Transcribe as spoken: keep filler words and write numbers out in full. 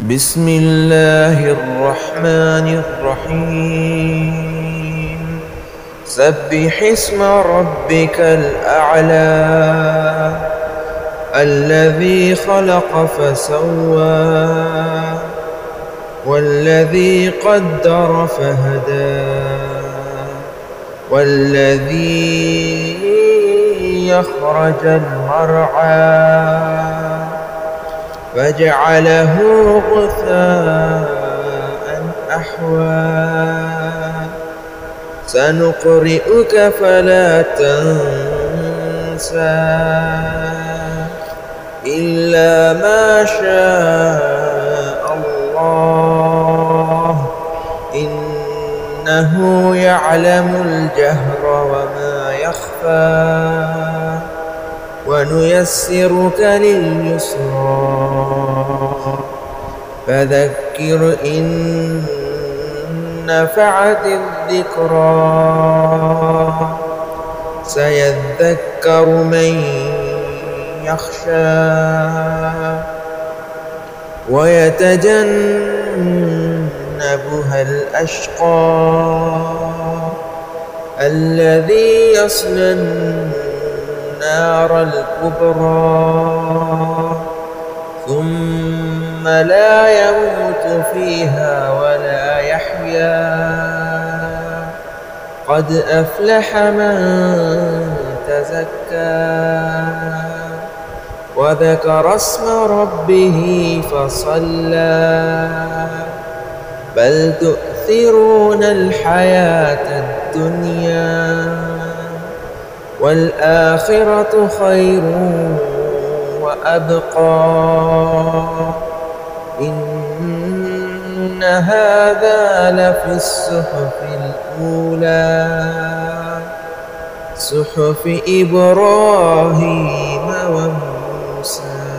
بسم الله الرحمن الرحيم سبح اسم ربك الأعلى الذي خلق فسوى والذي قدر فهدى والذي يخرج المرعى فجعله غثاء أحوى سنقرئك فلا تنسى إلا ما شاء الله إنه يعلم الجهر وما يخفى ونيسرك لليسرى فذكر إن نفعت الذكرى سيذكر من يخشى ويتجنبها الأشقى الذي يصلى النار الكبرى ثم لا يموت فيها ولا يحيا قد أفلح من تزكى وذكر اسم ربه فصلى بل تؤثرون الحياة الدنيا والآخرة خير وأبقى إن هذا لفي الصحف الأولى صحف إبراهيم وموسى.